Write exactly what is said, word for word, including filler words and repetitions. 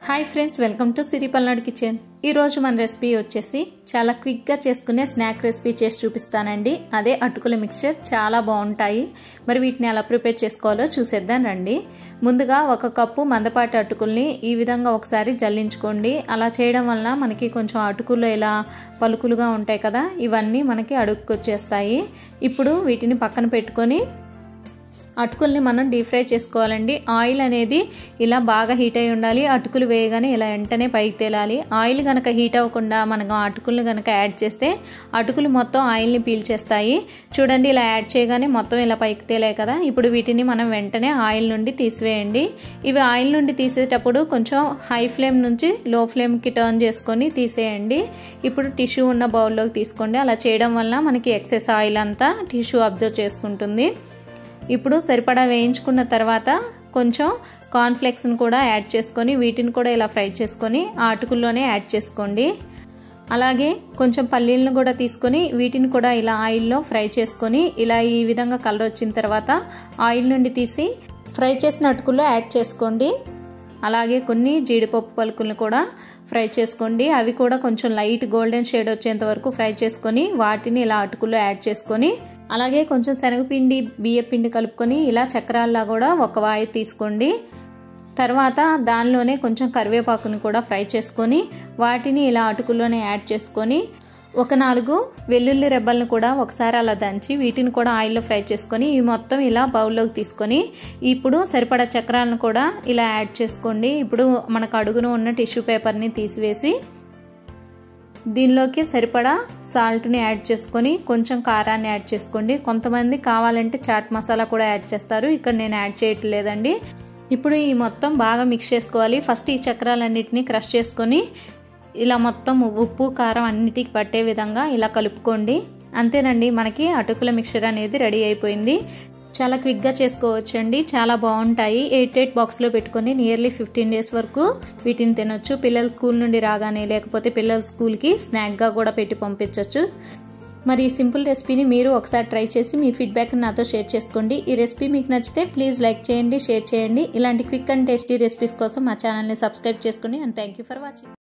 Hi friends, welcome to Siri Palnadu kitchen. ఈరోజు మన recipe వచ్చేసి చాలా క్విక్గా చేసుకునే స్నాక్ రెసిపీ చేసి చూపిస్తానండి. అదే అటుకుల మిక్చర్. చాలా బాగుంటాయి. మరి వీటిని ఎలా ప్రిపేర్ చేసుకోవాలో చూసేద్దాం రండి. ముందుగా ఒక కప్పు మందపాటి అటుకుల్ని ఈ విధంగా ఒకసారి జల్లించుకోండి. అలా చేయడం వలన మనకి కొంచెం అటుకులు ఇలా పలుకులుగా ఉంటాయి కదా, ఇవన్నీ మనకి అడుక్కొచ్చేస్తాయి. ఇప్పుడు వీటిని పక్కన పెట్టుకొని అటుకుల్ని మనం డీప్ ఫ్రై చేసుకోవాలండి. ఆయిల్ అనేది ఇలా బాగా హీట్ అయి ఉండాలి. అటుకులు వేయగానే ఇలా వెంటనే పైకి తేలాలి. ఆయిల్ కనుక హీట్ అవ్వకుండా మనం అటుకుల్ని కనుక యాడ్ చేస్తే అటుకులు మొత్తం ఆయిల్ని పీల్చేస్తాయి. చూడండి, ఇలా యాడ్ చేయగానే మొత్తం ఇలా పైకి తేలాయి కదా. ఇప్పుడు వీటిని మనం వెంటనే ఆయిల్ నుండి తీసివేయండి. ఇవి ఆయిల్ నుండి తీసేటప్పుడు కొంచెం హై ఫ్లేమ్ నుంచి లో ఫ్లేమ్కి టర్న్ చేసుకొని తీసేయండి. ఇప్పుడు టిష్యూ ఉన్న బౌల్లోకి తీసుకోండి. అలా చేయడం వల్ల మనకి ఎక్సెస్ ఆయిల్ అంతా టిష్యూ అబ్జర్వ్ చేసుకుంటుంది. ఇప్పుడు సరిపడా వేయించుకున్న తర్వాత కొంచెం కార్న్ఫ్లేక్స్ని కూడా యాడ్ చేసుకొని వీటిని కూడా ఇలా ఫ్రై చేసుకొని ఆ అటుకుల్లోనే యాడ్ చేసుకోండి. అలాగే కొంచెం పల్లీలను కూడా తీసుకొని వీటిని కూడా ఇలా ఆయిల్లో ఫ్రై చేసుకొని ఇలా ఈ విధంగా కలర్ వచ్చిన తర్వాత ఆయిల్ నుండి తీసి ఫ్రై చేసిన అటుకుల్లో యాడ్ చేసుకోండి. అలాగే కొన్ని జీడిపప్పు పలుకులను కూడా ఫ్రై చేసుకోండి. అవి కూడా కొంచెం లైట్ గోల్డెన్ షేడ్ వచ్చేంత వరకు ఫ్రై చేసుకొని వాటిని ఇలా అటుకుల్లో యాడ్ చేసుకొని అలాగే కొంచెం శనగపిండి బియ్యపిండి కలుపుకొని ఇలా చక్రాల్లా కూడా ఒక వాయి తీసుకోండి. తర్వాత దానిలోనే కొంచెం కరివేపాకుని కూడా ఫ్రై చేసుకొని వాటిని ఇలా అటుకుల్లోనే యాడ్ చేసుకొని ఒక నాలుగు వెల్లుల్లి రెబ్బలను కూడా ఒకసారి అలా దంచి వీటిని కూడా ఆయిల్లో ఫ్రై చేసుకొని ఇవి మొత్తం ఇలా బౌల్లోకి తీసుకొని ఇప్పుడు సరిపడా చక్రాలను కూడా ఇలా యాడ్ చేసుకోండి. ఇప్పుడు మనకు అడుగున ఉన్న టిష్యూ పేపర్ని తీసివేసి దీనిలోకి సరిపడా సాల్ట్ని యాడ్ చేసుకొని కొంచెం కారాన్ని యాడ్ చేసుకోండి. కొంతమంది కావాలంటే చాట్ మసాలా కూడా యాడ్ చేస్తారు. ఇక్కడ నేను యాడ్ చేయట్లేదండి. ఇప్పుడు ఈ మొత్తం బాగా మిక్స్ చేసుకోవాలి. ఫస్ట్ ఈ చక్రాలన్నిటినీ క్రష్ చేసుకొని ఇలా మొత్తం ఉప్పు కారం అన్నిటికి పట్టే విధంగా ఇలా కలుపుకోండి. అంతేనండి, మనకి అటుకుల మిక్చర్ అనేది రెడీ అయిపోయింది. చాలా క్విక్గా చేసుకోవచ్చండి. చాలా బాగుంటాయి. ఎయిట్ ఎయిట్ బాక్స్లో పెట్టుకొని నియర్లీ ఫిఫ్టీన్ డేస్ వరకు వీటిని తినొచ్చు. పిల్లలు స్కూల్ నుండి రాగానే లేకపోతే పిల్లల స్కూల్కి స్నాక్గా కూడా పెట్టి పంపించవచ్చు. మరి ఈ సింపుల్ రెసిపీని మీరు ఒకసారి ట్రై చేసి మీ ఫీడ్బ్యాక్ని నాతో షేర్ చేసుకోండి. ఈ రెసిపీ మీకు నచ్చితే ప్లీజ్ లైక్ చేయండి, షేర్ చేయండి. ఇలాంటి క్విక్ అండ్ టేస్టీ రెసిపీస్ కోసం మా ఛానల్ని సబ్స్క్రైబ్ చేసుకోండి. And thank you for watching.